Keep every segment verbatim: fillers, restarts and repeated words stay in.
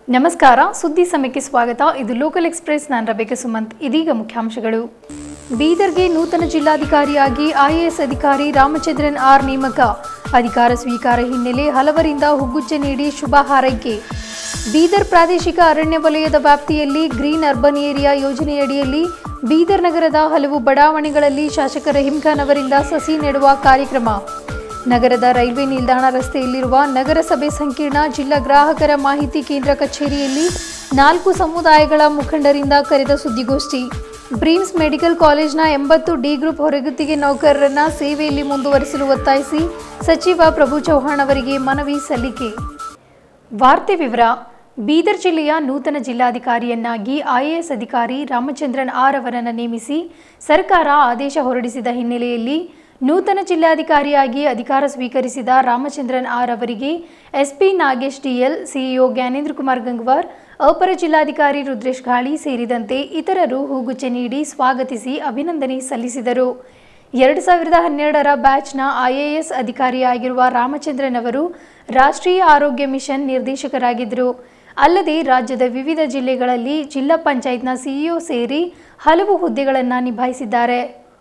ನಮಸ್ಕಾರ ಸುದ್ದಿ ಸಮಯಕ್ಕೆ ಸ್ವಾಗತ. ಇದು ಲೋಕಲ್ ಎಕ್ಸ್‌ಪ್ರೆಸ್. ನಾನು ರಬೇಕ ಸುಮಂತ್. ಇದೀಗ ಮುಖ್ಯಾಂಶಗಳು. ಬೀದರ್ಗೆ ನೂತನ ಜಿಲ್ಲಾಧಿಕಾರಿಯಾಗಿ ಐಎಎಸ್ ಅಧಿಕಾರಿ ರಾಮಚಂದ್ರನ್ ಆರ್ ನೇಮಕ. ಅಧಿಕಾರ ಸ್ವೀಕಾರ ಹಿನ್ನೆಲೆ ಹಲವರಿಂದ ಹುಗ್ಗುಚ್ಚೆ ನೀಡಿ ಶುಭ ಹಾರೈಕೆ. ಬೀದರ್ ಪ್ರಾದೇಶಿಕ ಅರಣ್ಯ ವಲಯದ ವ್ಯಾಪ್ತಿಯಲ್ಲಿ ಗ್ರೀನ್ ಅರ್ಬನ್ ಏರಿಯಾ ಯೋಜನೆಯಡಿಯಲ್ಲಿ ಬೀದರ್ ನಗರದ ಹಲವು ಬಡಾವಣೆಗಳಲ್ಲಿ ಶಾಸಕ ರಹೀಂ ಖಾನ್ ಅವರಿಂದ ಸಸಿ ನೆಡುವ ಕಾರ್ಯಕ್ರಮ. ನಗರದ ರೈಲ್ವೆ ನಿಲ್ದಾಣ ರಸ್ತೆಯಲ್ಲಿರುವ ನಗರಸಭೆ ಸಂಕೀರ್ಣ ಜಿಲ್ಲಾ ಗ್ರಾಹಕರ ಮಾಹಿತಿ ಕೇಂದ್ರ ಕಚೇರಿಯಲ್ಲಿ ನಾಲ್ಕು ಸಮುದಾಯಗಳ ಮುಖಂಡರಿಂದ ಕರೆದ ಸುದ್ದಿಗೋಷ್ಠಿ. ಬ್ರೀಮ್ಸ್ ಮೆಡಿಕಲ್ ಕಾಲೇಜ್ನ ಎಂಬತ್ತು ಡಿ ಗ್ರೂಪ್ ಹೊರಗುತ್ತಿಗೆ ನೌಕರರನ್ನ ಸೇವೆಯಲ್ಲಿ ಮುಂದುವರಿಸಲು ಒತ್ತಾಯಿಸಿ ಸಚಿವ ಪ್ರಭು ಚೌಹಾಣ್ ಅವರಿಗೆ ಮನವಿ ಸಲ್ಲಿಕೆ. ವಾರ್ತೆ ವಿವರ. ಬೀದರ್ ಜಿಲ್ಲೆಯ ನೂತನ ಜಿಲ್ಲಾಧಿಕಾರಿಯನ್ನಾಗಿ ಐಎಎಸ್ ಅಧಿಕಾರಿ ರಾಮಚಂದ್ರನ್ ಆರ್ ಅವರನ್ನು ನೇಮಿಸಿ ಸರ್ಕಾರ ಆದೇಶ ಹೊರಡಿಸಿದ ಹಿನ್ನೆಲೆಯಲ್ಲಿ ನೂತನ ಜಿಲ್ಲಾಧಿಕಾರಿಯಾಗಿ ಅಧಿಕಾರ ಸ್ವೀಕರಿಸಿದ ರಾಮಚಂದ್ರನ್ ಆರ್ ಅವರಿಗೆ SP Nagesh DL, CEO Gyanendra Kumar Gangwar, ಅಪರ ಜಿಲ್ಲಾಧಿಕಾರಿ ರುದ್ರೇಶ್ ಘಾಳಿ ಸೇರಿದಂತೆ ಇತರರು ಹೂಗುಚ್ಚೆ ನೀಡಿ ಸ್ವಾಗತಿಸಿ ಅಭಿನಂದನೆ ಸಲ್ಲಿಸಿದರು. ಎರಡು ಸಾವಿರದ ಹನ್ನೆರಡರ ಬ್ಯಾಚ್ನ ಐಎಎಸ್ ಅಧಿಕಾರಿಯಾಗಿರುವ ರಾಮಚಂದ್ರನ್ ಅವರು ರಾಷ್ಟ್ರೀಯ ಆರೋಗ್ಯ ಮಿಷನ್ ನಿರ್ದೇಶಕರಾಗಿದ್ದರು. ಅಲ್ಲದೆ ರಾಜ್ಯದ ವಿವಿಧ ಜಿಲ್ಲೆಗಳಲ್ಲಿ ಜಿಲ್ಲಾ ಪಂಚಾಯತ್ನ ಸಿಇಒ ಸೇರಿ ಹಲವು ಹುದ್ದೆಗಳನ್ನು ನಿಭಾಯಿಸಿದ್ದಾರೆ.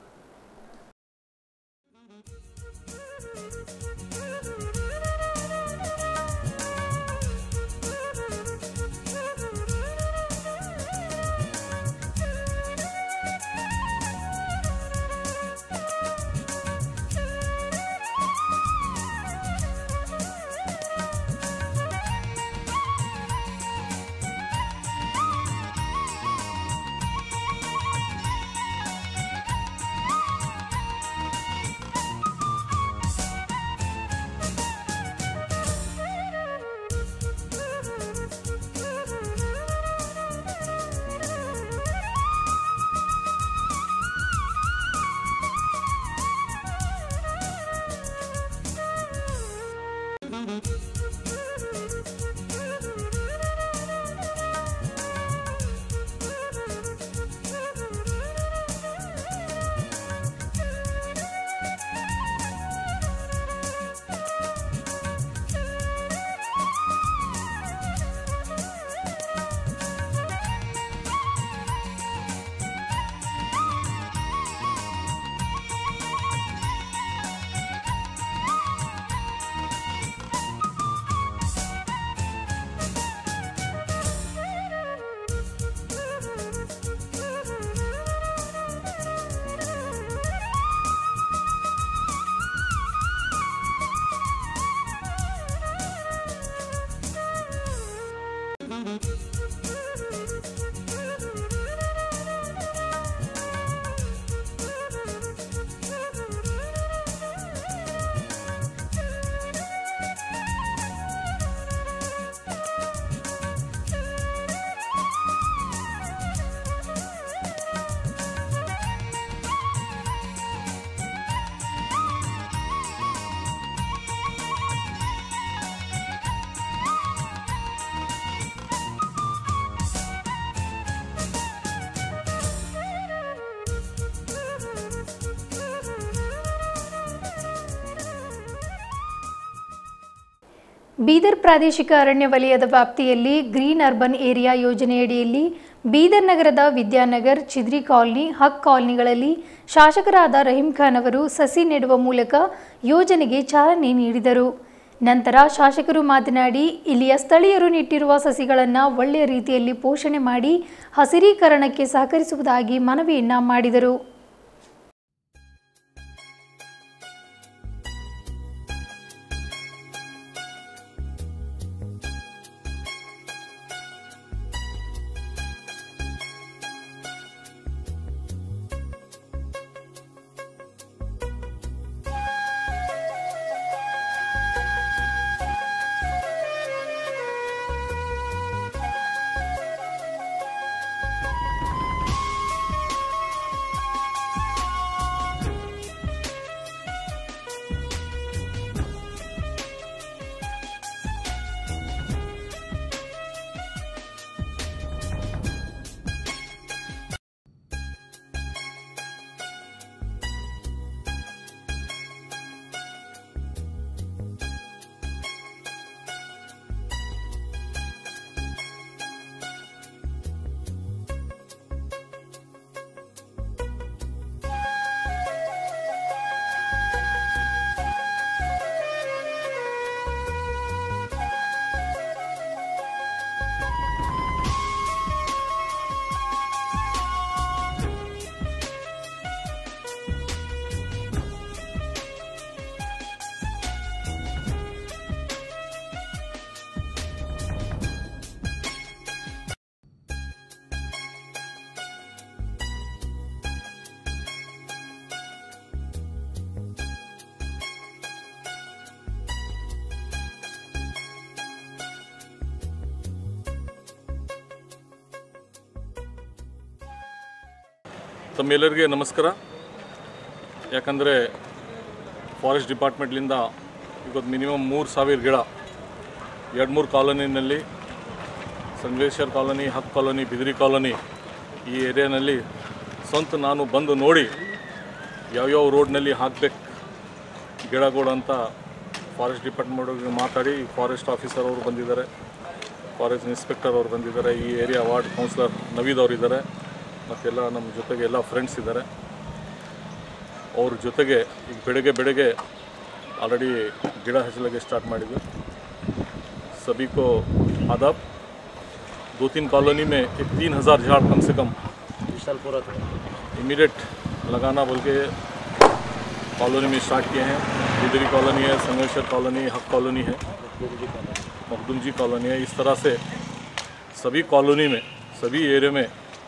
ಬೀದರ್ ಪ್ರಾದೇಶಿಕ ಅರಣ್ಯ ವಲಯದ ವ್ಯಾಪ್ತಿಯಲ್ಲಿ ಗ್ರೀನ್ ಅರ್ಬನ್ ಏರಿಯಾ ಯೋಜನೆಯಡಿಯಲ್ಲಿ ಬೀದರ್ ನಗರದ ವಿದ್ಯಾನಗರ್, ಚಿದ್ರಿ ಕಾಲನಿ, ಹಕ್ ಕಾಲನಿಗಳಲ್ಲಿ ಶಾಸಕರಾದ ರಹೀಂ ಖಾನ್ ಅವರು ಸಸಿ ನೆಡುವ ಮೂಲಕ ಯೋಜನೆಗೆ ಚಾಲನೆ ನೀಡಿದರು. ನಂತರ ಶಾಸಕರು ಮಾತನಾಡಿ, ಇಲ್ಲಿಯ ಸ್ಥಳೀಯರು ನೆಟ್ಟಿರುವ ಸಸಿಗಳನ್ನು ಒಳ್ಳೆಯ ರೀತಿಯಲ್ಲಿ ಪೋಷಣೆ ಮಾಡಿ ಹಸಿರೀಕರಣಕ್ಕೆ ಸಹಕರಿಸುವುದಾಗಿ ಮನವಿಯನ್ನ ಮಾಡಿದರು. ತಮ್ಮೆಲ್ಲರಿಗೆ ನಮಸ್ಕಾರ. ಯಾಕಂದರೆ ಫಾರೆಸ್ಟ್ ಡಿಪಾರ್ಟ್ಮೆಂಟ್ಲಿಂದ ಇವತ್ತು ಮಿನಿಮಮ್ ಮೂರು ಸಾವಿರ ಗಿಡ ಎರಡು ಮೂರು ಕಾಲೋನಿನಲ್ಲಿ Sangameshwar colony, Haq colony, Bidiri colony ಈ ಏರಿಯಾನಲ್ಲಿ ಸ್ವಂತ ನಾನು ಬಂದು ನೋಡಿ ಯಾವ್ಯಾವ ರೋಡ್ನಲ್ಲಿ ಹಾಕಬೇಕು ಗಿಡಗಳು ಅಂತ ಫಾರೆಸ್ಟ್ ಡಿಪಾರ್ಟ್ಮೆಂಟ್ ಮಾತಾಡಿ ಫಾರೆಸ್ಟ್ ಆಫೀಸರ್ ಅವರು ಬಂದಿದ್ದಾರೆ, ಫಾರೆಸ್ಟ್ ಇನ್ಸ್ಪೆಕ್ಟರ್ ಅವರು ಬಂದಿದ್ದಾರೆ, ಈ ಏರಿಯಾ ವಾರ್ಡ್ ಕೌನ್ಸಿಲರ್ ನವೀದ್ ಅವರು ಇದ್ದಾರೆ, ಮತ್ತೆಲ್ಲ ನಮ್ಮ ಜೊತೆಗೆ ಎಲ್ಲ ಫ್ರೆಂಡ್ಸ್ ಇದ್ದಾರೆ. ಅವ್ರ ಜೊತೆಗೆ ಈಗ ಬೆಳಗ್ಗೆ ಬೆಳಗ್ಗೆ ಆಲ್ರೆಡಿ ಗಿಡ ಹಚ್ಚಲಿಕ್ಕೆ ಸ್ಟಾರ್ಟ್ ಮಾಡಿದ್ವಿ. सभी को आदाब. दो तीन कॉलोनी में एक तीन हज़ार झाड़ कम से कम इस साल पूरा इमीडिएट लगाना बोल के कॉलोनी में स्टार्ट किए हैं. बिदरी कॉलोनी है, संगमेश्वर कॉलोनी, हक कॉलोनी है, मखदूम जी कॉलोनी है. इस तरह से सभी कॉलोनी में, सभी एरिया में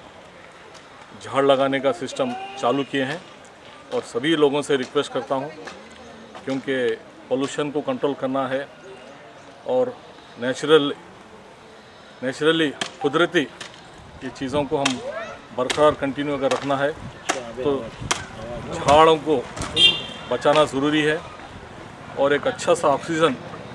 झाड़ लगाने का सिस्टम चालू किए हैं. और सभी लोगों से रिक्वेस्ट करता हूँ, क्योंकि पोल्यूशन को कंट्रोल करना है और नेचुरल नेचुरली कुदरती ये चीज़ों को हम बरकरार कंटिन्यू अगर रखना है तो झाड़ों को बचाना ज़रूरी है. और एक अच्छा सा ऑक्सीजन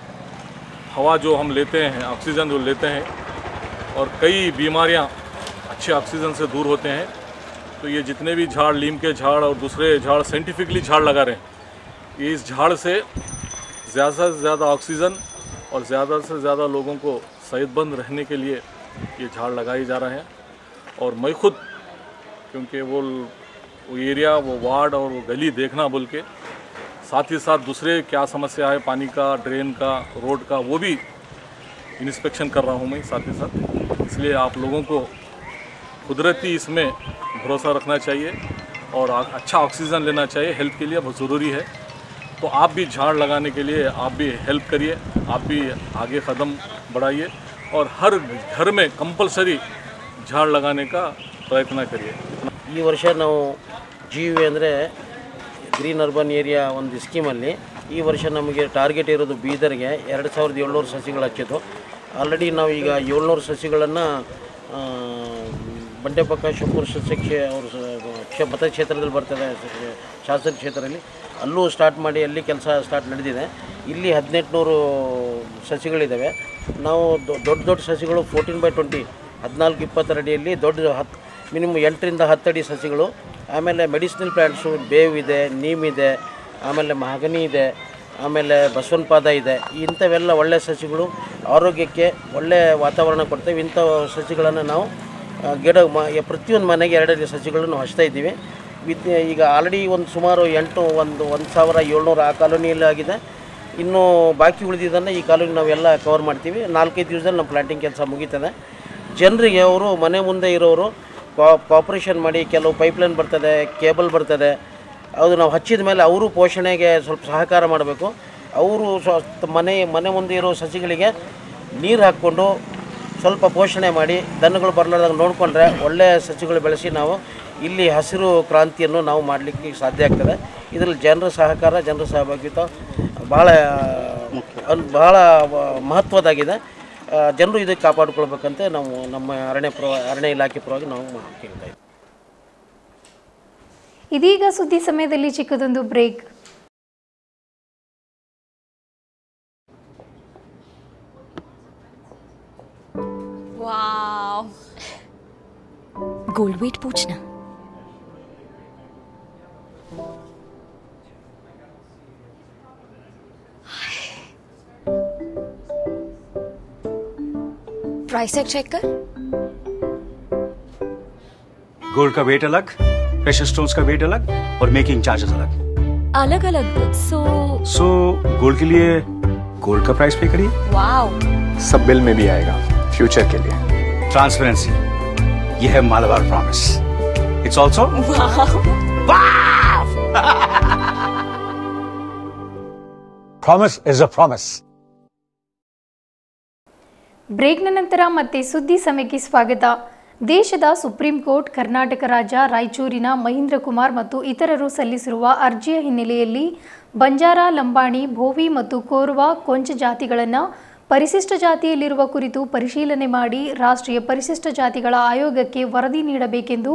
हवा जो हम लेते हैं, ऑक्सीजन जो लेते हैं, और कई बीमारियां अच्छे ऑक्सीजन से दूर होते हैं. तो ये जितने भी झाड़, नीम के झाड़ और दूसरे झाड़ साइंटिफिकली झाड़ लगा रहे हैं, ये इस झाड़ से ज़्यादा से ज़्यादा ऑक्सीजन और ज़्यादा से ज़्यादा लोगों को सेहतमंद रहने के लिए ये झाड़ लगाए जा रहे हैं. और मैं खुद, क्योंकि वो वो एरिया, वो वार्ड और वो गली देखना बोल के, साथ ही साथ दूसरे क्या समस्या है, पानी का, ड्रेन का, रोड का, वो भी इंस्पेक्शन कर रहा हूँ मैं साथ ही साथ. इसलिए आप लोगों को कुदरती इसमें भरोसा रखना चाहिए और अच्छा ऑक्सीजन लेना चाहिए. हेल्थ के लिए बहुत ज़रूरी है. तो आप भी झाड़ लगाने के लिए आप भी हेल्प करिए, आप भी आगे कदम बढ़ाइए और हर घर में कंपलसरी झाड़ लगाने का प्रयत्न करिए. ಈ ವರ್ಷ ನಾವು ಜಿ ವಿ ಅಂದರೆ ಗ್ರೀನ್ ಅರ್ಬನ್ ಏರಿಯಾ ಒಂದು ಸ್ಕೀಮಲ್ಲಿ ಈ ವರ್ಷ ನಮಗೆ ಟಾರ್ಗೆಟ್ ಇರೋದು ಬೀದರ್ಗೆ ಎರಡು ಸಾವಿರದ ಏಳ್ನೂರು ಸಸಿಗಳು ಹಚ್ಚಿದ್ದು. ಆಲ್ರೆಡಿ ನಾವು ಈಗ ಏಳ್ನೂರು ಸಸಿಗಳನ್ನು ಬಂಡೆಪಕ್ಕ ಶಿವಪುರ ಸಸ್ಯ ಕ್ಷೇ ಅವರು ಕ್ಷ ಮತಕ್ಷೇತ್ರದಲ್ಲಿ ಬರ್ತದೆ, ಶಾಸಕ ಕ್ಷೇತ್ರದಲ್ಲಿ ಅಲ್ಲೂ ಸ್ಟಾರ್ಟ್ ಮಾಡಿ ಅಲ್ಲಿ ಕೆಲಸ ಸ್ಟಾರ್ಟ್ ನಡೆದಿದೆ. ಇಲ್ಲಿ ಹದಿನೆಂಟುನೂರು ಸಸಿಗಳಿದ್ದಾವೆ. ನಾವು ದೊಡ್ಡ ದೊಡ್ಡ ಸಸಿಗಳು ಫೋರ್ಟೀನ್ ಬೈ ಟ್ವೆಂಟಿ ಹದಿನಾಲ್ಕು ಇಪ್ಪತ್ತರ ಅಡಿಯಲ್ಲಿ ದೊಡ್ಡ ಹತ್ತು ಮಿನಿಮಮ್ ಎಂಟರಿಂದ ಹತ್ತಡಿ ಸಸಿಗಳು. ಆಮೇಲೆ ಮೆಡಿಸಿನಲ್ ಪ್ಲ್ಯಾಂಟ್ಸು ಬೇವು ಇದೆ, ನೀಮ್ ಇದೆ, ಆಮೇಲೆ ಮಹಾಗನಿ ಇದೆ, ಆಮೇಲೆ ಬಸವನ ಪಾದ ಇದೆ. ಇಂಥವೆಲ್ಲ ಒಳ್ಳೆಯ ಸಸಿಗಳು ಆರೋಗ್ಯಕ್ಕೆ ಒಳ್ಳೆಯ ವಾತಾವರಣ ಕೊಡ್ತೇವೆ. ಇಂಥ ಸಸಿಗಳನ್ನು ನಾವು ಗಿಡ ಮ ಪ್ರತಿಯೊಂದು ಮನೆಗೆ ಎರಡೆರಡು ಸಸಿಗಳನ್ನು ಹಚ್ತಾ ಇದ್ದೀವಿ. ವಿತ್ ಈಗ ಆಲ್ರೆಡಿ ಒಂದು ಸುಮಾರು ಎಂಟು ಒಂದು ಒಂದು ಸಾವಿರ ಏಳ್ನೂರು ಆ ಕಾಲೋನಿಯಲ್ಲಿ ಆಗಿದೆ. ಇನ್ನೂ ಬಾಕಿ ಉಳಿದಿದ್ದನ್ನು ಈ ಕಾಲೋನಿ ನಾವೆಲ್ಲ ಕವರ್ ಮಾಡ್ತೀವಿ. ನಾಲ್ಕೈದು ದಿವಸದಲ್ಲಿ ನಮ್ಮ ಪ್ಲಾಂಟಿಂಗ್ ಕೆಲಸ ಮುಗೀತದೆ. ಜನರಿಗೆ ಅವರು ಮನೆ ಮುಂದೆ ಇರೋರು ಕಾಪರೇಷನ್ ಮಾಡಿ, ಕೆಲವು ಪೈಪ್ಲೈನ್ ಬರ್ತದೆ, ಕೇಬಲ್ ಬರ್ತದೆ, ಅದು ನಾವು ಹಚ್ಚಿದ ಮೇಲೆ ಅವರು ಪೋಷಣೆಗೆ ಸ್ವಲ್ಪ ಸಹಕಾರ ಮಾಡಬೇಕು. ಅವರು ಸ್ವ ಮನೆ ಮನೆ ಮುಂದೆ ಇರೋ ಸಸಿಗಳಿಗೆ ನೀರು ಹಾಕ್ಕೊಂಡು ಸ್ವಲ್ಪ ಪೋಷಣೆ ಮಾಡಿ ದನಗಳು ಬರಲಾರ್ದಾಗ ನೋಡಿಕೊಂಡ್ರೆ ಒಳ್ಳೆಯ ಸಸಿಗಳು ಬೆಳೆಸಿ ನಾವು ಇಲ್ಲಿ ಹಸಿರು ಕ್ರಾಂತಿಯನ್ನು ನಾವು ಮಾಡಲಿಕ್ಕೆ ಸಾಧ್ಯ ಆಗ್ತದೆ. ಇದರಲ್ಲಿ ಜನರ ಸಹಕಾರ, ಜನರ ಸಹಭಾಗಿತ್ವ ಭಾಳ ಭಾಳ ಮಹತ್ವದಾಗಿದೆ. ಜನರು ಇದಕ್ಕೆ ಕಾಪಾಡಿಕೊಳ್ಬೇಕಂತ ನಾವು ನಮ್ಮ ಅರಣ್ಯ ಪರ ಅರಣ್ಯ ಇಲಾಖೆ ಪರವಾಗಿ ನಾವು ಕೇಳ್ತಾ ಇದ್ದೀವಿ. ಇದೀಗ ಸುದ್ದಿ ಸಮಯದಲ್ಲಿ ಚಿಕ್ಕದೊಂದು ಬ್ರೇಕ್. वाव, गोल्ड वेट पूछना. प्राइस टैग चेक कर. गोल्ड का वेट अलग, प्रेशर स्टोन्स का वेट अलग और मेकिंग चार्जेस अलग अलग अलग. सो सो गोल्ड के लिए गोल्ड का प्राइस पे करिए. वाव, सब बिल में भी आएगा फ्यूचर के लिए. ट्रांसपेरेंसी, ये है Malabar promise. It's also promise is a promise. ಬ್ರೇಕ್ನ ನಂತರ ಮತ್ತೆ ಸುದ್ದಿ ಸಮಯಕ್ಕೆ ಸ್ವಾಗತ. ದೇಶದ ಸುಪ್ರೀಂ ಕೋರ್ಟ್ ಕರ್ನಾಟಕ ರಾಜ್ಯ ರಾಯಚೂರಿನ ಮಹೇಂದ್ರ ಕುಮಾರ್ ಮತ್ತು ಇತರರು ಸಲ್ಲಿಸಿರುವ ಅರ್ಜಿಯ ಹಿನ್ನೆಲೆಯಲ್ಲಿ ಬಂಜಾರ, ಲಂಬಾಣಿ, ಭೋವಿ ಮತ್ತು ಕೋರ್ವಾ ಕೊಂಚ ಜಾತಿಗಳನ್ನು ಪರಿಶಿಷ್ಟ ಜಾತಿಯಲ್ಲಿರುವ ಕುರಿತು ಪರಿಶೀಲನೆ ಮಾಡಿ ರಾಷ್ಟ್ರೀಯ ಪರಿಶಿಷ್ಟ ಜಾತಿಗಳ ಆಯೋಗಕ್ಕೆ ವರದಿ ನೀಡಬೇಕೆಂದು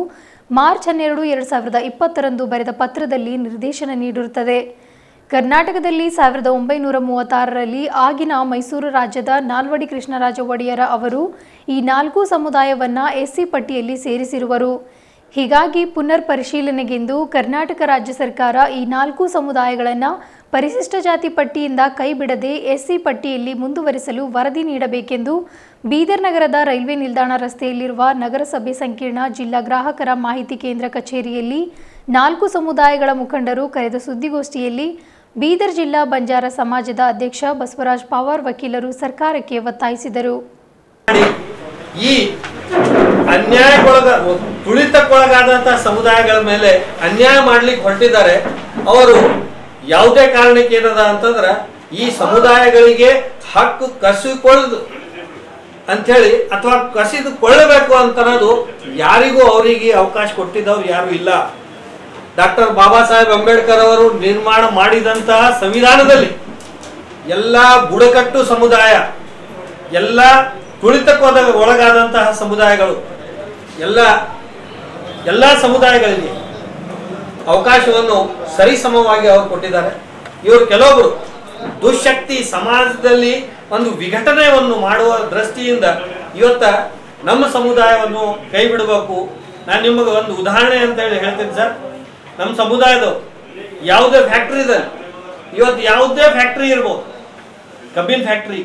ಮಾರ್ಚ್ ಹನ್ನೆರಡು ಎರಡು ಸಾವಿರದ ಇಪ್ಪತ್ತರಂದು ಬರೆದ ಪತ್ರದಲ್ಲಿ ನಿರ್ದೇಶನ ನೀಡಿರುತ್ತದೆ. ಕರ್ನಾಟಕದಲ್ಲಿ ಸಾವಿರದ ಒಂಬೈನೂರ ಮೂವತ್ತಾರರಲ್ಲಿ ಆಗಿನ ಮೈಸೂರು ರಾಜ್ಯದ ನಾಲ್ವಡಿ ಕೃಷ್ಣರಾಜ ಒಡೆಯರ ಅವರು ಈ ನಾಲ್ಕು ಸಮುದಾಯವನ್ನು ಎಸ್ಸಿ ಪಟ್ಟಿಯಲ್ಲಿ ಸೇರಿಸಿರುವರು. ಹೀಗಾಗಿ ಪುನರ್ ಪರಿಶೀಲನೆಗೆಂದು ಕರ್ನಾಟಕ ರಾಜ್ಯ ಸರ್ಕಾರ ಈ ನಾಲ್ಕು ಸಮುದಾಯಗಳನ್ನು ಪರಿಶಿಷ್ಟ ಜಾತಿ ಪಟ್ಟಿಯಿಂದ ಕೈಬಿಡದೆ ಎಸ್ಸಿ ಪಟ್ಟಿಯಲ್ಲಿ ಮುಂದುವರಿಸಲು ವರದಿ ನೀಡಬೇಕೆಂದು ಬೀದರ್ ನಗರದ ರೈಲ್ವೆ ನಿಲ್ದಾಣ ರಸ್ತೆಯಲ್ಲಿರುವ ನಗರಸಭೆ ಸಂಕೀರ್ಣ ಜಿಲ್ಲಾ ಗ್ರಾಹಕರ ಮಾಹಿತಿ ಕೇಂದ್ರ ಕಚೇರಿಯಲ್ಲಿ ನಾಲ್ಕು ಸಮುದಾಯಗಳ ಮುಖಂಡರು ಕರೆದ ಸುದ್ದಿಗೋಷ್ಠಿಯಲ್ಲಿ ಬೀದರ್ ಜಿಲ್ಲಾ ಬಂಜಾರ ಸಮಾಜದ ಅಧ್ಯಕ್ಷ ಬಸವರಾಜ್ ಪವಾರ್ ವಕೀಲರು ಸರ್ಕಾರಕ್ಕೆ ಒತ್ತಾಯಿಸಿದರು. ಈ ಅನ್ಯಾಯಕ್ಕೊಳಗ ತುಳಿತಕ್ಕೊಳಗಾದಂತಹ ಸಮುದಾಯಗಳ ಮೇಲೆ ಅನ್ಯಾಯ ಮಾಡ್ಲಿಕ್ಕೆ ಹೊರಟಿದ್ದಾರೆ. ಅವರು ಯಾವುದೇ ಕಾರಣಕ್ಕೆ ಏನದ ಅಂತಂದ್ರೆ ಈ ಸಮುದಾಯಗಳಿಗೆ ಹಕ್ಕು ಕಸಿಕೊಳ್ಳದು ಅಂಥೇಳಿ ಅಥವಾ ಕಸಿದುಕೊಳ್ಳಬೇಕು ಅಂತನ್ನೋದು ಯಾರಿಗೂ ಅವರಿಗೆ ಅವಕಾಶ ಕೊಟ್ಟಿದ್ದವ್ರು ಯಾರು ಇಲ್ಲ. ಡಾಕ್ಟರ್ ಬಾಬಾ ಸಾಹೇಬ್ ಅಂಬೇಡ್ಕರ್ ಅವರು ನಿರ್ಮಾಣ ಮಾಡಿದಂತಹ ಸಂವಿಧಾನದಲ್ಲಿ ಎಲ್ಲ ಬುಡಕಟ್ಟು ಸಮುದಾಯ, ಎಲ್ಲ ತುಳಿತಕ್ಕೊದ ಒಳಗಾದಂತಹ ಸಮುದಾಯಗಳು, ಎಲ್ಲ ಎಲ್ಲ ಸಮುದಾಯಗಳಿಗೆ ಅವಕಾಶವನ್ನು ಸರಿಸಮವಾಗಿ ಅವರು ಕೊಟ್ಟಿದ್ದಾರೆ. ಇವರು ಕೆಲವೊಬ್ಬರು ದುಶಕ್ತಿ ಸಮಾಜದಲ್ಲಿ ಒಂದು ವಿಘಟನೆಯನ್ನು ಮಾಡುವ ದೃಷ್ಟಿಯಿಂದ ಇವತ್ತ ನಮ್ಮ ಸಮುದಾಯವನ್ನು ಕೈ ಬಿಡಬೇಕು. ನಾನು ನಿಮಗೆ ಒಂದು ಉದಾಹರಣೆ ಅಂತ ಹೇಳಿ ಹೇಳ್ತೀನಿ ಸರ್. ನಮ್ಮ ಸಮುದಾಯದವರು ಯಾವುದೇ ಫ್ಯಾಕ್ಟ್ರಿ ಇದೆ, ಇವತ್ತು ಯಾವುದೇ ಫ್ಯಾಕ್ಟ್ರಿ ಇರ್ಬೋದು, ಕಬ್ಬಿನ ಫ್ಯಾಕ್ಟ್ರಿ,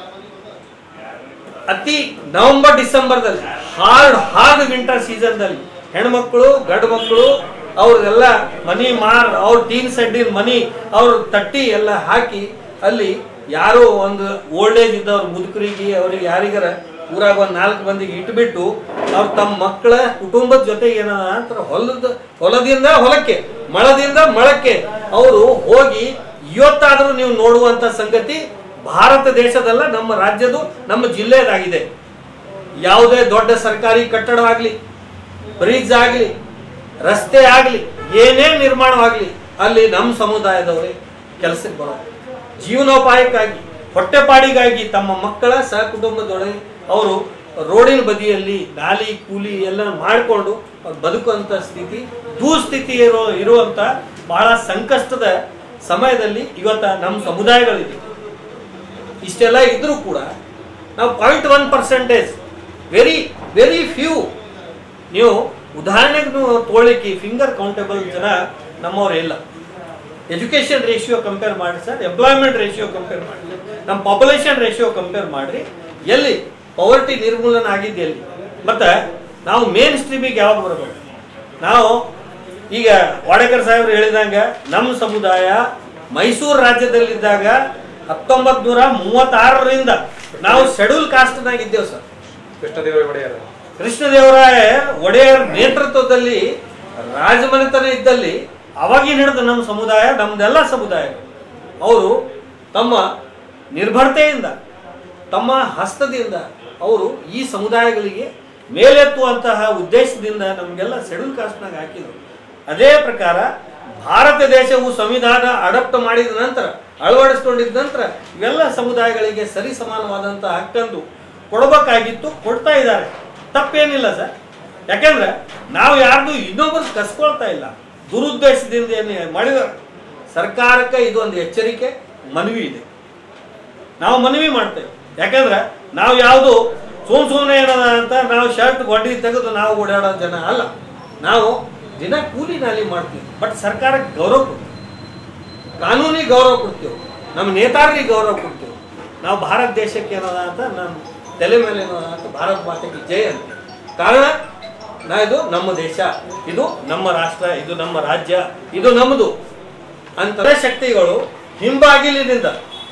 ಅತಿ ನವೆಂಬರ್ ಡಿಸೆಂಬರ್ದಲ್ಲಿ ಹಾರ್ಡ್ ಹಾರ್ಡ್ ವಿಂಟರ್ ಸೀಸನ್ದಲ್ಲಿ ಹೆಣ್ಮಕ್ಳು ಗಂಡು ಮಕ್ಕಳು ಅವ್ರದೆಲ್ಲ ಮನಿ ಮಾರ್ ಅವ್ರ ಟೀನ್ ಸೆಡ್ಡಿನ ಮನಿ ಅವ್ರ ತಟ್ಟಿ ಎಲ್ಲ ಹಾಕಿ ಅಲ್ಲಿ ಯಾರೋ ಒಂದು ಓಲ್ಡ್ ಏಜ್ ಇದ್ದವ್ರ ಮುದುಕರಿಗೆ ಅವ್ರಿಗೆ ಯಾರಿಗಾರ ಊರಾಗ ಒಂದು ನಾಲ್ಕು ಮಂದಿಗೆ ಇಟ್ಬಿಟ್ಟು ಅವ್ರು ತಮ್ಮ ಮಕ್ಕಳ ಕುಟುಂಬದ ಜೊತೆಗೆ ಏನದ ಅಂತ ಹೊಲದ ಹೊಲದಿಂದ ಹೊಲಕ್ಕೆ ಮಳದಿಂದ ಮಳಕ್ಕೆ ಅವರು ಹೋಗಿ ಇವತ್ತಾದ್ರೂ ನೀವು ನೋಡುವಂತ ಸಂಗತಿ ಭಾರತ ದೇಶದಲ್ಲ, ನಮ್ಮ ರಾಜ್ಯದು ನಮ್ಮ ಜಿಲ್ಲೆಯದಾಗಿದೆ. ಯಾವುದೇ ದೊಡ್ಡ ಸರ್ಕಾರಿ ಕಟ್ಟಡವಾಗ್ಲಿ, ಬ್ರಿಡ್ಜ್ ಆಗಲಿ, ರಸ್ತೆ ಆಗಲಿ, ಏನೇ ನಿರ್ಮಾಣವಾಗಲಿ ಅಲ್ಲಿ ನಮ್ಮ ಸಮುದಾಯದವರೇ ಕೆಲಸಕ್ಕೆ ಬರೋದು. ಜೀವನೋಪಾಯಕ್ಕಾಗಿ ಹೊಟ್ಟೆಪಾಡಿಗಾಗಿ ತಮ್ಮ ಮಕ್ಕಳ ಸಹ ಕುಟುಂಬದೊಳಗೆ ಅವರು ರೋಡಿನ ಬದಿಯಲ್ಲಿ ನಾಲಿ ಕೂಲಿ ಎಲ್ಲ ಮಾಡಿಕೊಂಡು ಬದುಕುವಂತ ಸ್ಥಿತಿ ದುಸ್ಥಿತಿ ಇರೋ ಇರುವಂತ ಬಹಳ ಸಂಕಷ್ಟದ ಸಮಯದಲ್ಲಿ ಇವತ್ತ ನಮ್ಮ ಸಮುದಾಯಗಳಿದೆ. ಇಷ್ಟೆಲ್ಲ ಇದ್ರೂ ಕೂಡ ನಾವು point one percentage very very few, ನೀವು ಉದಾಹರಣೆಗೆ ತೋಳಿಕ್ಕೆ ಫಿಂಗರ್ ಕೌಂಟೇಬಲ್ ಜನ ನಮ್ಮವ್ರು ಇಲ್ಲ. ಎಜುಕೇಷನ್ ರೇಷಿಯೋ ಕಂಪೇರ್ ಮಾಡಿ ಸರ್, ಎಂಪ್ಲಾಯ್ಮೆಂಟ್ ರೇಷಿಯೋ ಕಂಪೇರ್ ಮಾಡಿ, ನಮ್ಮ ಪಾಪ್ಯುಲೇಷನ್ ರೇಷಿಯೋ ಕಂಪೇರ್ ಮಾಡ್ರಿ, ಎಲ್ಲಿ ಪವರ್ಟಿ ನಿರ್ಮೂಲನ ಆಗಿದ್ದು ಎಲ್ಲಿ. ಮತ್ತು ನಾವು ಮೇನ್ ಸ್ಟ್ರೀಮಿಗೆ ಯಾವಾಗ ಬರಬೇಕು? ನಾವು ಈಗ ವಾಡೇಕರ್ ಸಾಹೇಬ್ರು ಹೇಳಿದಂಗ ನಮ್ಮ ಸಮುದಾಯ ಮೈಸೂರು ರಾಜ್ಯದಲ್ಲಿದ್ದಾಗ ಹತ್ತೊಂಬತ್ ನೂರ ಮೂವತ್ತಾರರಿಂದ ನಾವು ಶೆಡ್ಯೂಲ್ ಕಾಸ್ಟ್ನಾಗ ಇದ್ದೇವೆ ಸರ್. ಕೃಷ್ಣದೇವರಾಯ ಒಡೆಯರ್ ಕೃಷ್ಣದೇವರಾಯ ಒಡೆಯರ್ ನೇತೃತ್ವದಲ್ಲಿ ರಾಜಮನೆತನ ಇದ್ದಲ್ಲಿ ಅವಾಗಿನ ಹಿಡಿದು ನಮ್ಮ ಸಮುದಾಯ, ನಮ್ದೆಲ್ಲ ಸಮುದಾಯ ಅವರು ತಮ್ಮ ನಿರ್ಭರತೆಯಿಂದ ತಮ್ಮ ಹಸ್ತದಿಂದ ಅವರು ಈ ಸಮುದಾಯಗಳಿಗೆ ಮೇಲೆತ್ತುವಂತಹ ಉದ್ದೇಶದಿಂದ ನಮಗೆಲ್ಲ ಶೆಡ್ಯೂಲ್ ಕಾಸ್ಟ್ನಾಗ ಹಾಕಿದ್ರು. ಅದೇ ಪ್ರಕಾರ ಭಾರತ ದೇಶವು ಸಂವಿಧಾನ ಅಡಾಪ್ಟ್ ಮಾಡಿದ ನಂತರ, ಅಳವಡಿಸ್ಕೊಂಡಿದ್ದ ನಂತರ ಇವೆಲ್ಲ ಸಮುದಾಯಗಳಿಗೆ ಸರಿ ಸಮಾನವಾದಂತಹ ಹಕ್ಕನ್ನು ಕೊಡಬೇಕಾಗಿತ್ತು, ಕೊಡ್ತಾ ಇದ್ದಾರೆ. ತಪ್ಪೇನಿಲ್ಲ ಸರ್. ಯಾಕೆಂದ್ರೆ ನಾವು ಯಾರ್ದು ಇನ್ನೊಬ್ಬರು ಕಸ್ಕೊಳ್ತಾ ಇಲ್ಲ, ದುರುದ್ದೇಶದಿಂದ ಏನು ಮಾಡಿದ್ದಾರೆ. ಸರ್ಕಾರಕ್ಕೆ ಇದು ಒಂದು ಎಚ್ಚರಿಕೆ ಮನವಿ ಇದೆ, ನಾವು ಮನವಿ ಮಾಡ್ತೇವೆ. ಯಾಕಂದ್ರೆ ನಾವು ಯಾವುದು ಸುಮ್ ಸುಮ್ಮನೆ ಏನದ ಅಂತ ನಾವು ಶರ್ಟ್ ಗೊಡ್ಡಿ ತೆಗೆದು ನಾವು ಓಡಾಡೋ ಜನ ಅಲ್ಲ. ನಾವು ದಿನ ಕೂಲಿ ನಾಲಿ ಮಾಡ್ತೀವಿ, ಬಟ್ ಸರ್ಕಾರಕ್ಕೆ ಗೌರವ ಕೊಡ್ತೀವಿ, ಕಾನೂನಿಗೆ ಗೌರವ ಕೊಡ್ತೀವಿ, ನಮ್ಮ ನೇತಾರರಿಗೆ ಗೌರವ ಕೊಡ್ತೀವಿ. ನಾವು ಭಾರತ ದೇಶಕ್ಕೆ ಏನದ ಅಂತ ನಾನು ತಲೆ ಮೇಲೆ ಏನದ ಅಂತ ಭಾರತ ಮಾತೆಗೆ ಜಯ ಅಂತ. ಕಾರಣ ನಾ ಇದು ನಮ್ಮ ದೇಶ, ಇದು ನಮ್ಮ ರಾಷ್ಟ್ರ, ಇದು ನಮ್ಮ ರಾಜ್ಯ, ಇದು ನಮ್ಮದು ಅಂತ ಶಕ್ತಿಗಳು ಹಿಂಬಾಗಿಲಿನಿಂದ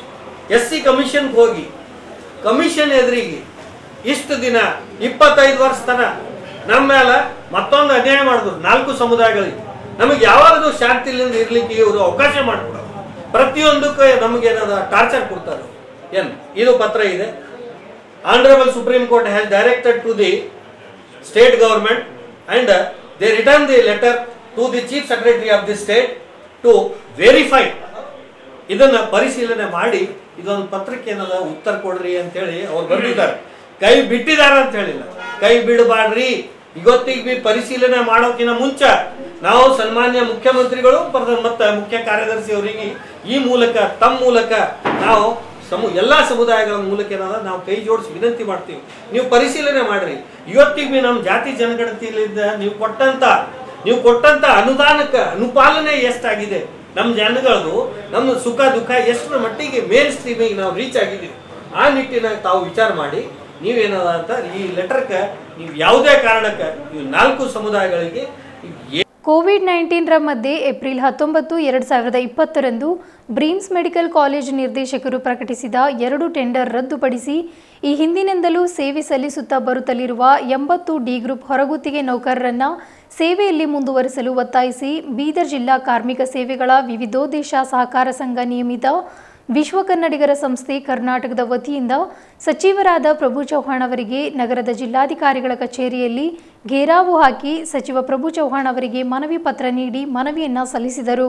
ಎಸ್ ಸಿ ಕಮಿಷನ್ಗೆ ಹೋಗಿ ಕಮಿಷನ್ ಎದುರಿಗೆ ಇಷ್ಟು ದಿನ ಇಪ್ಪತ್ತೈದು ವರ್ಷ ತನ ನಮ್ಮ ಮೇಲೆ ಮತ್ತೊಂದು ಅನ್ಯಾಯ ಮಾಡಿದ್ರು ನಾಲ್ಕು ಸಮುದಾಯಗಳಿಗೆ. ನಮಗೆ ಯಾವಾಗಲೂ ಶಾಂತಿಲಿಂದ ಇರ್ಲಿಕ್ಕೆ ಇವರು ಅವಕಾಶ ಮಾಡಿಕೊಡೋರು, ಪ್ರತಿಯೊಂದಕ್ಕೆ ನಮಗೇನಾದ ಟಾರ್ಚರ್ ಕೊಡ್ತಾರೆ. ಏನು ಇದು ಪತ್ರ ಇದೆ. Honourable supreme court has directed to the state government and they return the letter to the chief secretary of the state to verify, ಇದನ್ನ ಪರಿಶೀಲನೆ ಮಾಡಿ ಇದೊಂದು ಪತ್ರಕ್ಕೆ ಏನಲ್ಲ ಉತ್ತರ ಕೊಡ್ರಿ ಅಂತೇಳಿ ಅವ್ರು ಬಂದಿದ್ದಾರೆ. ಕೈ ಬಿಟ್ಟಿದ್ದಾರೆ ಅಂತ ಹೇಳಿಲ್ಲ, ಕೈ ಬಿಡಬಾಡ್ರಿ, ಇವತ್ತಿಗೆ ಬಿ ಪರಿಶೀಲನೆ ಮಾಡೋಕಿನ ಮುಂಚೆ ನಾವು ಸನ್ಮಾನ್ಯ ಮುಖ್ಯಮಂತ್ರಿಗಳು ಮತ್ತು ಮುಖ್ಯ ಕಾರ್ಯದರ್ಶಿ ಅವರಿಗೆ ಈ ಮೂಲಕ ತಮ್ಮ ಮೂಲಕ ನಾವು ಸಮು ಎಲ್ಲ ಸಮುದಾಯಗಳ ಮೂಲಕ ಏನಾದ ನಾವು ಕೈ ಜೋಡಿಸಿ ವಿನಂತಿ ಮಾಡ್ತೀವಿ, ನೀವು ಪರಿಶೀಲನೆ ಮಾಡ್ರಿ. ಇವತ್ತಿಗೆ ಬಿ ನಮ್ಮ ಜಾತಿ ಜನಗಣತಿಯಿಂದ ನೀವು ಕೊಟ್ಟಂತ ನೀವು ಕೊಟ್ಟಂತ ಅನುದಾನಕ್ಕೆ ಅನುಪಾಲನೆ ಎಷ್ಟಾಗಿದೆ, ನಮ್ಮ ಜನಗಳದು ನಮ್ಮ ಸುಖ ದುಃಖ ಎಷ್ಟರ ಮಟ್ಟಿಗೆ ಮೇನ್ ಸ್ಟ್ರೀಮಿಗೆ ನಾವು ರೀಚ್ ಆಗಿದ್ದೀವಿ, ಆ ನಿಟ್ಟಿನಾಗ ತಾವು ವಿಚಾರ ಮಾಡಿ ನೀವೇನದ ಅಂತ ಈ ಲೆಟರ್ಗೆ ನೀವು ಯಾವುದೇ ಕಾರಣಕ್ಕೆ ಈ ನಾಲ್ಕು ಸಮುದಾಯಗಳಿಗೆ ಕೋವಿಡ್ ನೈನ್ಟೀನ್ರ ಮಧ್ಯೆ ಏಪ್ರಿಲ್ ಹತ್ತೊಂಬತ್ತು ಎರಡು ಸಾವಿರದ ಇಪ್ಪತ್ತರಂದು ಬ್ರೀಮ್ಸ್ ಮೆಡಿಕಲ್ ಕಾಲೇಜ್ ನಿರ್ದೇಶಕರು ಪ್ರಕಟಿಸಿದ ಎರಡು ಟೆಂಡರ್ ರದ್ದುಪಡಿಸಿ ಈ ಹಿಂದಿನಿಂದಲೂ ಸೇವೆ ಸಲ್ಲಿಸುತ್ತಾ ಬರುತ್ತಲಿರುವ ಎಂಬತ್ತು ಡಿ ಗ್ರೂಪ್ ಹೊರಗುತ್ತಿಗೆ ನೌಕರರನ್ನ ಸೇವೆಯಲ್ಲಿ ಮುಂದುವರಿಸಲು ಒತ್ತಾಯಿಸಿ ಬೀದರ್ ಜಿಲ್ಲಾ ಕಾರ್ಮಿಕ ಸೇವೆಗಳ ವಿವಿಧೋದ್ದೇಶ ಸಹಕಾರ ಸಂಘ ನಿಯಮಿತ ವಿಶ್ವ ಕನ್ನಡಿಗರ ಸಂಸ್ಥೆ ಕರ್ನಾಟಕದ ವತಿಯಿಂದ ಸಚಿವರಾದ ಪ್ರಭು ಚೌಹಾಣ್ ಅವರಿಗೆ ನಗರದ ಜಿಲ್ಲಾಧಿಕಾರಿಗಳ ಕಚೇರಿಯಲ್ಲಿ ಘೇರಾವು ಹಾಕಿ ಸಚಿವ ಪ್ರಭು ಚೌಹಾಣ್ ಅವರಿಗೆ ಮನವಿ ಪತ್ರ ನೀಡಿ ಮನವಿಯನ್ನ ಸಲ್ಲಿಸಿದರು.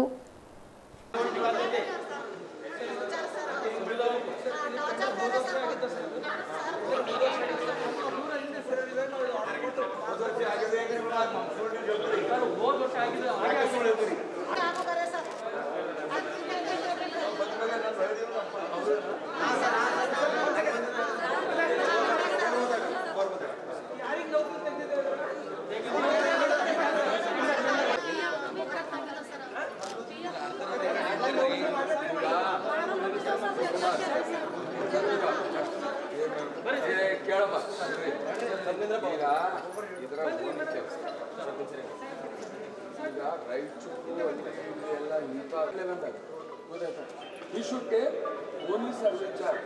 He should take only service charge.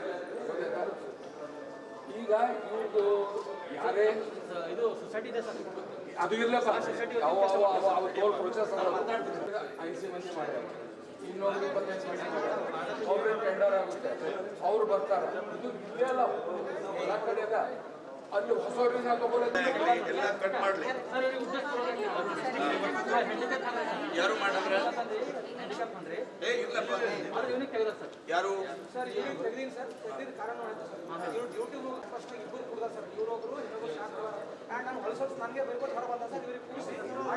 ಈಗ ಇವ್ರದ್ದು ಯಾರೇ ಇದು ಸೊಸೈಟಿ ಇದೆ ಸರ್, ಅದು ಇರ್ಲಪ್ಪ ಅವು ಅವು ಅವು ಅವು ಟೋಲ್ ಪ್ರೊಸೆಸ್ ಐಸಿ ಮಂದಿ ಮಾಡ್ಯಾರ, ಇನ್ನೊಂದು ಇಪ್ಪತ್ತೈದು ಮಂದಿ ಮಾಡ್ಯಾರ, ಅವ್ರೇ ಟೆಂಡರ್ ಆಗುತ್ತೆ, ಅವ್ರು ಬರ್ತಾರೆ. ಇದು ಇಲ್ಲೇ ಅಲ್ಲ ಎಲ್ಲ ಕಡೆ ಅದ, ಅಲ್ಲಿ ಹೊಸವ್ರನ್ನ ತಗೊಳ್ಳೋದು ಎಲ್ಲ ಕಟ್ ಮಾಡಲಿ ಯಾರು ಮಾಡಿದ್ರೆ ಏ ಇಲ್ಲಪ್ಪ ಯಾರು ಸರ್ ಯೂನಿಟ್ ತೆಗೆದೀನಿ ಸರ್, ತೆಗೆದಿದ್ದ ಕಾರಣ ಇವ್ರು ಡ್ಯೂಟಿ ಫಸ್ಟ್ ಇಬ್ಬರು ಕೊಡ್ತಾರೆ ಸರ್, ಇವ್ರು ಒಬ್ಬರು ಇನ್ನೊಬ್ಬರು ಶಾಸ್ತ್ರ ಆ್ಯಂಡ್ ನಾನು ಹೊಲಸೋದು ನನಗೆ ಬರ್ಬೋದು ಹೊರ ಬಂದ ಸರ್ ಇವ್ರಿಗೆ ಕೂರಿಸಿ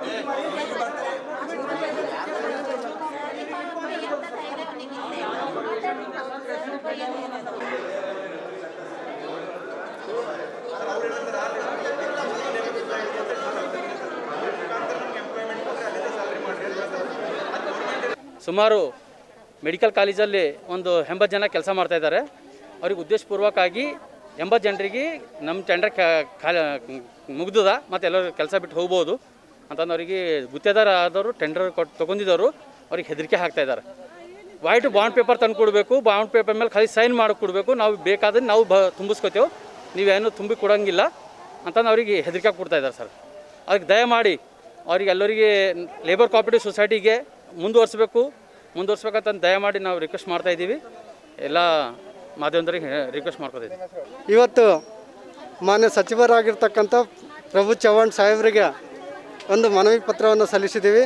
ಸುಮಾರು ಮೆಡಿಕಲ್ ಕಾಲೇಜಲ್ಲಿ ಒಂದು ಎಂಬತ್ತು ಜನ ಕೆಲಸ ಮಾಡ್ತಾಯಿದ್ದಾರೆ. ಅವ್ರಿಗೆ ಉದ್ದೇಶಪೂರ್ವಕವಾಗಿ ಎಂಬತ್ತು ಜನರಿಗೆ ನಮ್ಮ ಟೆಂಡರ್ ಖಾಲಿ ಮುಗ್ದದ ಮತ್ತು ಎಲ್ಲರೂ ಕೆಲಸ ಬಿಟ್ಟು ಹೋಗ್ಬೋದು ಅಂತಂದು ಅವರಿಗೆ ಗುತ್ತೇದಾರ ಆದವರು ಟೆಂಡರ್ ಕೊಟ್ಟು ತೊಗೊಂಡಿದ್ದವರು ಅವ್ರಿಗೆ ಹೆದರಿಕೆ ಹಾಕ್ತಾಯಿದ್ದಾರೆ. ವೈಟ್ ಬಾಂಡ್ ಪೇಪರ್ ತಂದು ಕೊಡಬೇಕು, ಬಾಂಡ್ ಪೇಪರ್ ಮೇಲೆ ಖಾಲಿ ಸೈನ್ ಮಾಡಿ ಕೊಡಬೇಕು, ನಾವು ಬೇಕಾದ್ರೆ ನಾವು ಬ ತುಂಬಿಸ್ಕೋತೇವೆ, ನೀವೇನು ತುಂಬಿ ಕೊಡೋಂಗಿಲ್ಲ ಅಂತಂದು ಅವರಿಗೆ ಹೆದರಿಕೆ ಕೊಡ್ತಾಯಿದ್ದಾರೆ ಸರ್. ಅದಕ್ಕೆ ದಯಮಾಡಿ ಅವ್ರಿಗೆ ಎಲ್ಲರಿಗೆ ಲೇಬರ್ ಕೋಆಪರೇಟಿವ್ ಸೊಸೈಟಿಗೆ ಮುಂದುವರಿಸಬೇಕು ಮುಂದುವರ್ಸ್ಬೇಕಂತ ದಯಮಾಡಿ ನಾವು ರಿಕ್ವೆಸ್ಟ್ ಮಾಡ್ತಾ ಇದ್ದೀವಿ, ಎಲ್ಲ ಮಾಧ್ಯಮದವರಿಗೆ ರಿಕ್ವೆಸ್ಟ್ ಮಾಡ್ಕೊತಿದ್ದೀವಿ. ಇವತ್ತು ಮಾನ್ಯ ಸಚಿವರಾಗಿರ್ತಕ್ಕಂಥ ಪ್ರಭು ಚೌಹಾಣ್ ಸಾಹೇಬರಿಗೆ ಒಂದು ಮನವಿ ಪತ್ರವನ್ನು ಸಲ್ಲಿಸಿದ್ದೀವಿ.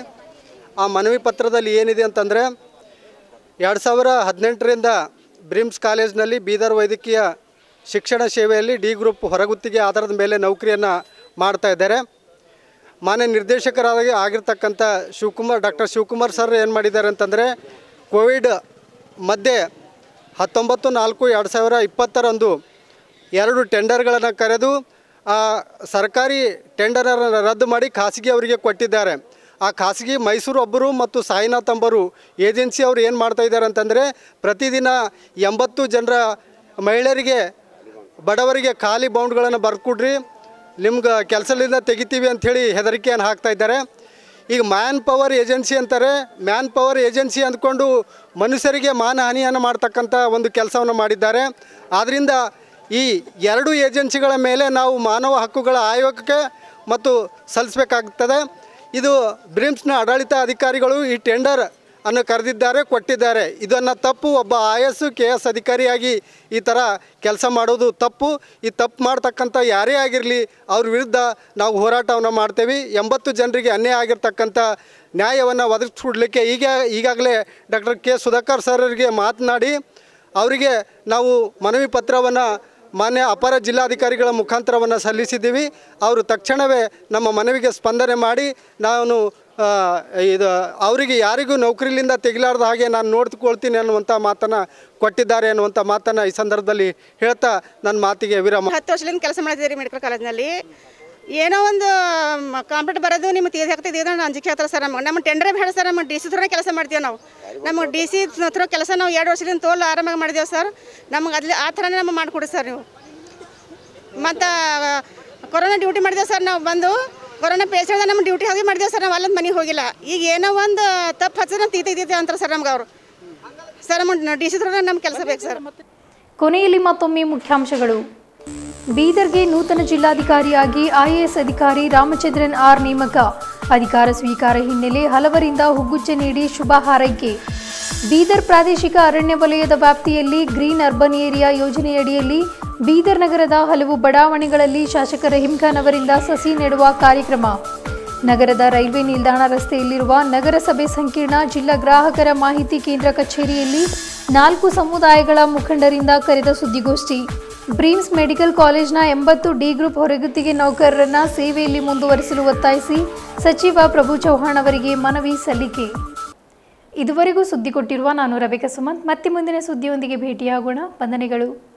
ಆ ಮನವಿ ಪತ್ರದಲ್ಲಿ ಏನಿದೆ ಅಂತಂದರೆ, ಎರಡು ಸಾವಿರ ಹದಿನೆಂಟರಿಂದ ಬ್ರಿಮ್ಸ್ ಕಾಲೇಜ್ನಲ್ಲಿ ಬೀದರ್ ವೈದ್ಯಕೀಯ ಶಿಕ್ಷಣ ಸೇವೆಯಲ್ಲಿ ಡಿ ಗ್ರೂಪ್ ಹೊರಗುತ್ತಿಗೆ ಆಧಾರದ ಮೇಲೆ ನೌಕರಿಯನ್ನು ಮಾಡ್ತಾ ಇದ್ದಾರೆ. ಮಾನ್ಯ ನಿರ್ದೇಶಕರಾಗಿ ಆಗಿರ್ತಕ್ಕಂಥ ಶಿವಕುಮಾರ್ ಡಾಕ್ಟರ್ ಶಿವಕುಮಾರ್ ಸರ್ ಏನು ಮಾಡಿದ್ದಾರೆ ಅಂತಂದರೆ, ಕೋವಿಡ್ ಮಧ್ಯೆ ಹತ್ತೊಂಬತ್ತು ನಾಲ್ಕು ಎರಡು ಸಾವಿರ ಇಪ್ಪತ್ತರಂದು ಎರಡು ಟೆಂಡರ್ಗಳನ್ನು ಕರೆದು ಆ ಸರ್ಕಾರಿ ಟೆಂಡರನ್ನು ರದ್ದು ಮಾಡಿ ಖಾಸಗಿ ಅವರಿಗೆ ಕೊಟ್ಟಿದ್ದಾರೆ. ಆ ಖಾಸಗಿ ಮೈಸೂರು ಒಬ್ಬರು ಮತ್ತು ಸಾಯಿನಾಥ್ ಅಂಬರು ಏಜೆನ್ಸಿ ಅವರು ಏನು ಮಾಡ್ತಾಯಿದ್ದಾರೆ ಅಂತಂದರೆ, ಪ್ರತಿದಿನ ಎಂಬತ್ತು ಜನರ ಮಹಿಳೆಯರಿಗೆ ಬಡವರಿಗೆ ಖಾಲಿ ಬೌಂಡ್ಗಳನ್ನು ಬರ್ಕೊಡ್ರಿ, ನಿಮ್ಗೆ ಕೆಲಸದಿಂದ ತೆಗಿತೀವಿ ಅಂಥೇಳಿ ಹೆದರಿಕೆಯನ್ನು ಹಾಕ್ತಾಯಿದ್ದಾರೆ. ಈಗ ಮ್ಯಾನ್ ಪವರ್ ಏಜೆನ್ಸಿ ಅಂತಾರೆ, ಮ್ಯಾನ್ ಪವರ್ ಏಜೆನ್ಸಿ ಅಂದ್ಕೊಂಡು ಮನುಷ್ಯರಿಗೆ ಮಾನಹಾನಿಯನ್ನು ಮಾಡ್ತಕ್ಕಂಥ ಒಂದು ಕೆಲಸವನ್ನು ಮಾಡಿದ್ದಾರೆ. ಆದ್ದರಿಂದ ಈ ಎರಡು ಏಜೆನ್ಸಿಗಳ ಮೇಲೆ ನಾವು ಮಾನವ ಹಕ್ಕುಗಳ ಆಯೋಗಕ್ಕೆ ಮತ್ತು ಸಲ್ಲಿಸಬೇಕಾಗುತ್ತದೆ. ಇದು ಬ್ರಿಮ್ಸ್ನ ಆಡಳಿತ ಅಧಿಕಾರಿಗಳು ಈ ಟೆಂಡರ್ ಅನ್ನು ಕರೆದಿದ್ದಾರೆ, ಕೊಟ್ಟಿದ್ದಾರೆ. ಇದನ್ನು ತಪ್ಪು, ಒಬ್ಬ ಐ ಎಸ್ ಕೆ ಎಸ್ ಅಧಿಕಾರಿಯಾಗಿ ಈ ಥರ ಕೆಲಸ ಮಾಡೋದು ತಪ್ಪು. ಈ ತಪ್ಪು ಮಾಡ್ತಕ್ಕಂಥ ಯಾರೇ ಆಗಿರಲಿ ಅವ್ರ ವಿರುದ್ಧ ನಾವು ಹೋರಾಟವನ್ನು ಮಾಡ್ತೇವೆ. ಎಂಬತ್ತು ಜನರಿಗೆ ಅನ್ಯಾಯ ಆಗಿರ್ತಕ್ಕಂಥ ನ್ಯಾಯವನ್ನು ಒದಗಿಸ್ಕೊಡ್ಲಿಕ್ಕೆ ಈಗ ಈಗಾಗಲೇ ಡಾಕ್ಟರ್ ಕೆ ಸುಧಾಕರ್ ಸರ್ರಿಗೆ ಮಾತನಾಡಿ ಅವರಿಗೆ ನಾವು ಮನವಿ ಪತ್ರವನ್ನು ಮಾನ್ಯ ಅಪರ ಜಿಲ್ಲಾಧಿಕಾರಿಗಳ ಮುಖಾಂತರವನ್ನು ಸಲ್ಲಿಸಿದ್ದೀವಿ. ಅವರು ತಕ್ಷಣವೇ ನಮ್ಮ ಮನವಿಗೆ ಸ್ಪಂದನೆ ಮಾಡಿ ನಾನು ಇದು ಅವರಿಗೆ ಯಾರಿಗೂ ನೌಕರಿಲಿಂದ ತೆಗಿಲಾರ್ದ ಹಾಗೆ ನಾನು ನೋಡ್ಕೊಳ್ತೀನಿ ಅನ್ನುವಂಥ ಮಾತನ್ನು ಕೊಟ್ಟಿದ್ದಾರೆ ಅನ್ನುವಂಥ ಮಾತನ್ನು ಈ ಸಂದರ್ಭದಲ್ಲಿ ಹೇಳ್ತಾ ನನ್ನ ಮಾತಿಗೆ ವಿರಾಮ. ಹತ್ತು ವರ್ಷದಿಂದ ಕೆಲಸ ಮಾಡಿದ್ದೀರಿ ಮೆಡಿಕಲ್ ಕಾಲೇಜ್ನಲ್ಲಿ. ಏನೋ ಒಂದು ಕಾಂಪಿಟ್ ಬರೋದು ನಿಮ್ಮ ತೀರ್ದು ಹಾಕ್ತಿದ್ದೀವಿ ಅಂದ್ರೆ ಅಂಜಿಕೆ ಆಗ್ತಾರೆ ಸರ್. ನಮಗೆ ನಮ್ಮ ಟೆಂಡರೇ ಬೇಡ ಸರ್. ನಮ್ಮ ಡಿ ಸಿ ಥ್ರೂ ಕೆಲಸ ಮಾಡ್ತೀವಿ ನಾವು. ನಮಗೆ ಡಿ ಸಿ ಥ್ರೂ ಕೆಲಸ ನಾವು ಎರಡು ವರ್ಷದಿಂದ ತೋಲ್ ಆರಾಮಾಗಿ ಮಾಡಿದ್ದೇವೆ ಸರ್. ನಮಗೆ ಅಲ್ಲಿ ಆ ಥರನೇ ನಮಗೆ ಮಾಡಿಕೊಡಿ ಸರ್ ನೀವು. ಮತ್ತು ಕೊರೋನಾ ಡ್ಯೂಟಿ ಮಾಡಿದ್ದೇವೆ ಸರ್. ನಾವು ಬಂದು ಕೊರೋನಾ ಪೇಷಂಟ್ ನಮ್ಮ ಡ್ಯೂಟಿ ಹಾಗೆ ಮಾಡಿದ್ದೇವೆ ಸರ್. ನಾವು ಅಲ್ಲೊಂದು ಮನೆಗೆ ಹೋಗಿಲ್ಲ. ಈಗ ಏನೋ ಒಂದು ತಪ್ಪು ಹಚ್ಚಿ ನಮ್ಮ ತೀತ ಇದ್ದೀವಿ ಅಂತಾರೆ ಸರ್ ನಮ್ಗೆ ಅವರು. ಸರ್ ನಮ್ಮ ಡಿ ಸಿ ಥ್ರೂ ನಮ್ಮ ಕೆಲಸ ಬೇಕು ಸರ್. ಕೊನೆಯಲ್ಲಿ ಮತ್ತೊಮ್ಮೆ ಮುಖ್ಯಾಂಶಗಳು. ಬೀದರ್ಗೆ ನೂತನ ಜಿಲ್ಲಾಧಿಕಾರಿಯಾಗಿ ಐಎಎಸ್ ಅಧಿಕಾರಿ ರಾಮಚಂದ್ರನ್ ಆರ್ ನೇಮಕ. ಅಧಿಕಾರ ಸ್ವೀಕಾರ ಹಿನ್ನೆಲೆ ಹಲವರಿಂದ ಹುಗ್ಗುಚ್ಚೆ ನೀಡಿ ಶುಭ ಹಾರೈಕೆ. ಬೀದರ್ ಪ್ರಾದೇಶಿಕ ಅರಣ್ಯ ವಲಯದ ವ್ಯಾಪ್ತಿಯಲ್ಲಿ ಗ್ರೀನ್ ಅರ್ಬನ್ ಏರಿಯಾ ಯೋಜನೆಯಡಿಯಲ್ಲಿ ಬೀದರ್ ನಗರದ ಹಲವು ಬಡಾವಣೆಗಳಲ್ಲಿ ಶಾಸಕ ರಹೀಂ ಖಾನ್ ಅವರಿಂದ ಸಸಿ ನೆಡುವ ಕಾರ್ಯಕ್ರಮ. ನಗರದ ರೈಲ್ವೆ ನಿಲ್ದಾಣ ರಸ್ತೆಯಲ್ಲಿರುವ ನಗರಸಭೆ ಸಂಕೀರ್ಣ ಜಿಲ್ಲಾ ಗ್ರಾಹಕರ ಮಾಹಿತಿ ಕೇಂದ್ರ ಕಚೇರಿಯಲ್ಲಿ ನಾಲ್ಕು ಸಮುದಾಯಗಳ ಮುಖಂಡರಿಂದ ಕರೆದ ಸುದ್ದಿಗೋಷ್ಠಿ. ಬ್ರೀಮ್ಸ್ ಮೆಡಿಕಲ್ ಕಾಲೇಜ್ನ ಎಂಬತ್ತು ಡಿ ಗ್ರೂಪ್ ಹೊರಗುತ್ತಿಗೆ ನೌಕರರನ್ನ ಸೇವೆಯಲ್ಲಿ ಮುಂದುವರಿಸಲು ಒತ್ತಾಯಿಸಿ ಸಚಿವ ಪ್ರಭು ಚೌಹಾಣ್ ಅವರಿಗೆ ಮನವಿ ಸಲ್ಲಿಕೆ. ಇದುವರೆಗೂ ಸುದ್ದಿ ಕೊಟ್ಟಿರುವ ನಾನು ರಬಿಕಾ ಸುಮಂತ್. ಮತ್ತೆ ಮುಂದಿನ ಸುದ್ದಿಯೊಂದಿಗೆ ಭೇಟಿಯಾಗೋಣ. ವಂದನೆಗಳು.